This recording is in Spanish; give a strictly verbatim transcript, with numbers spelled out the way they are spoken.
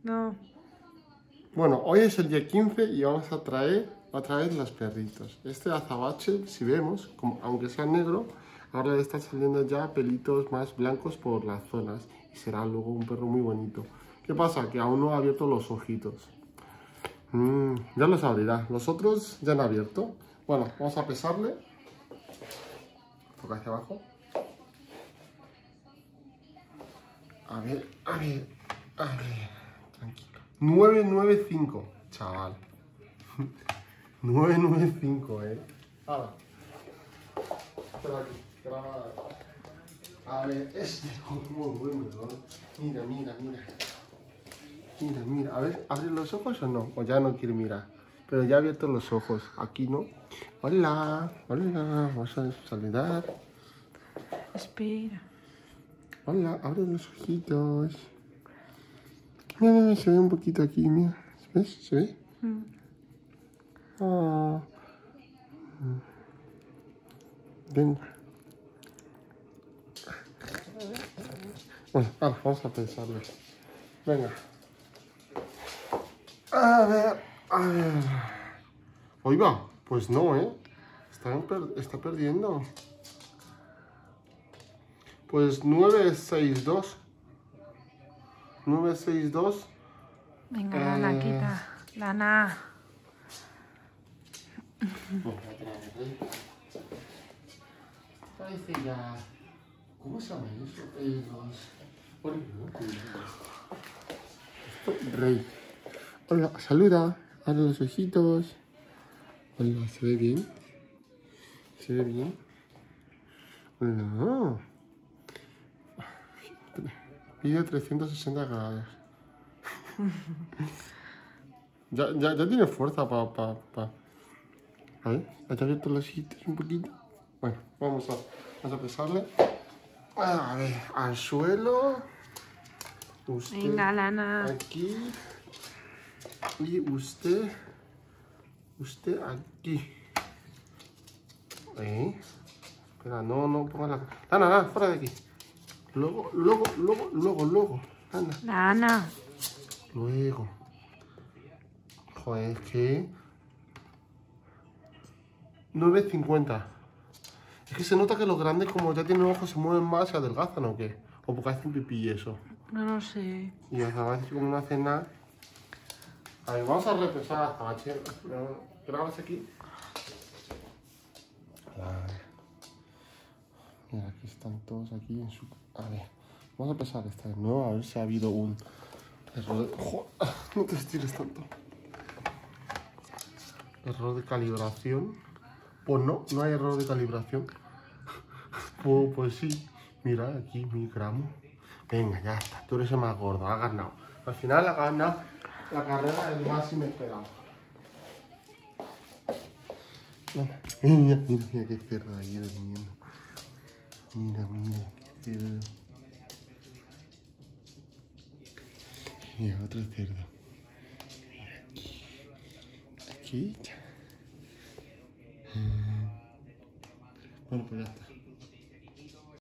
No. Bueno, hoy es el día quince y vamos a traer otra vez los perritos. Este azabache, si vemos, como, aunque sea negro, ahora le están saliendo ya pelitos más blancos por las zonas y será luego un perro muy bonito. ¿Qué pasa? Que aún no ha abierto los ojitos. Mm, ya los abrirá. Los otros ya han abierto. Bueno, vamos a pesarle. Toca hacia abajo. A ver, a ver, a ver. Tranquilo. nueve nueve cinco, chaval. nueve nueve cinco, eh. Ahora. Espera aquí. Graba. A ver, este como duerme, ¿no? Mira, mira, mira. Mira, mira. A ver, ¿abre los ojos o no? O ya no quiere mirar. Pero ya ha abierto los ojos. Aquí no. Hola, hola. Vamos a saludar. Espera. Hola, abre los ojitos. Mira, mira, se ve un poquito aquí, mira. ¿Ves? ¿Se ve? Mm. Oh. Venga. Bueno, ahora vamos a pensarlo. Venga. A ver, a ver. Oiga, pues no, ¿eh? Está, per está perdiendo. Pues nueve seis dos. nueve seis dos. Venga, eh... Lana, quita. Lana. Parece ya... ¿Cómo se llama eso? Eh, los... Rey. Hola, saluda. Abre los ojitos. Hola, ¿se ve bien? ¿Se ve bien? Hola. Pide trescientos sesenta grados. ya, ya, ya tiene fuerza para... Pa, pa. A ver, ¿ha abierto los ojitos un poquito? Bueno, vamos a, vamos a pesarle. A ver, al suelo. Usted Venga, Lana. aquí. Y usted... Usted aquí. ¿Eh? Espera, no, no ponga la... Lana, Lana, fuera de aquí. Luego, luego, luego, luego, luego. Anda. Lana. Luego. Joder, es que... nueve cincuenta. Es que se nota que los grandes, como ya tienen ojos, se mueven más, se adelgazan o qué. O porque hacen pipí y eso. No lo sé. Y Azabache, como no hace nada. A ver, vamos a repesar a Azabache. Grabas aquí. A ver. Mira, aquí están todos aquí en su... A ver, vamos a pesar esta de nuevo, a ver si ha habido un error de... ¡Joder! No te estires tanto. Error de calibración. Pues no, no hay error de calibración. Pues, pues sí. Mira, aquí mi gramo. Venga, ya está. Tú eres el más gordo, has ganado. Al final has ganado la carrera del más inesperado. Mira, mira, mira qué cerdo ahí durmiendo. Mira, mira, qué cerdo. Mira, otro cerdo. Mira aquí. Aquí. Bueno, pues ya está.